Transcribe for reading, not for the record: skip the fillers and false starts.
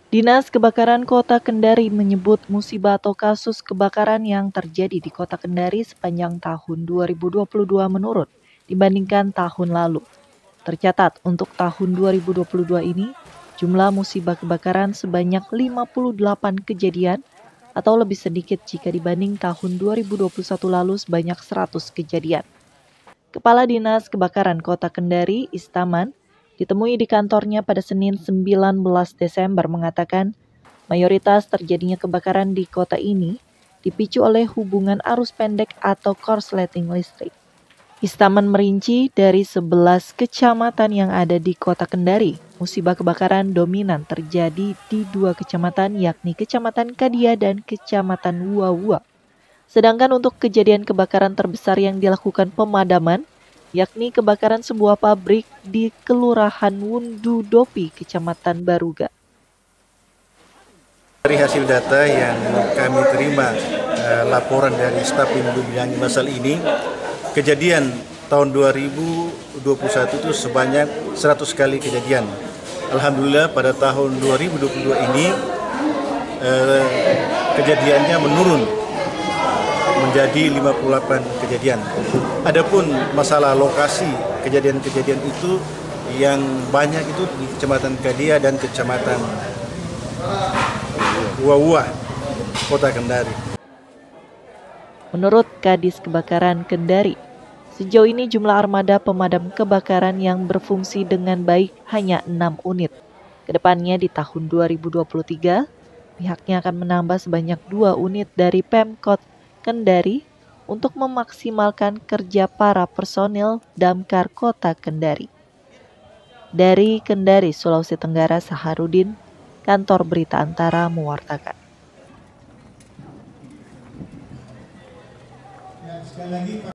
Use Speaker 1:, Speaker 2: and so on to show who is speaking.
Speaker 1: Dinas Kebakaran Kota Kendari menyebut musibah atau kasus kebakaran yang terjadi di Kota Kendari sepanjang tahun 2022 menurun dibandingkan tahun lalu. Tercatat untuk tahun 2022 ini, jumlah musibah kebakaran sebanyak 58 kejadian atau lebih sedikit jika dibanding tahun 2021 lalu sebanyak 100 kejadian. Kepala Dinas Kebakaran Kota Kendari, Istaman, ditemui di kantornya pada Senin 19 Desember mengatakan mayoritas terjadinya kebakaran di kota ini dipicu oleh hubungan arus pendek atau korsleting listrik. Istaman merinci dari 11 kecamatan yang ada di kota Kendari, musibah kebakaran dominan terjadi di 2 kecamatan yakni Kecamatan Kadia dan Kecamatan Wuawua. Sedangkan untuk kejadian kebakaran terbesar yang dilakukan pemadaman, yakni kebakaran sebuah pabrik di Kelurahan Wundudopi, Kecamatan Baruga.
Speaker 2: Dari hasil data yang kami terima laporan dari staf bidang masal ini, kejadian tahun 2021 itu sebanyak 100 kali kejadian. Alhamdulillah pada tahun 2022 ini kejadiannya menurun menjadi 58 kejadian. Adapun masalah lokasi kejadian-kejadian itu yang banyak itu di Kecamatan Kadia dan Kecamatan Wuawua, Kota Kendari.
Speaker 1: Menurut Kadis Kebakaran Kendari, sejauh ini jumlah armada pemadam kebakaran yang berfungsi dengan baik hanya 6 unit. Kedepannya di tahun 2023, pihaknya akan menambah sebanyak 2 unit dari Pemkot Kendari untuk memaksimalkan kerja para personil Damkar Kota Kendari. Dari Kendari, Sulawesi Tenggara, Saharudin, Kantor Berita Antara mewartakan.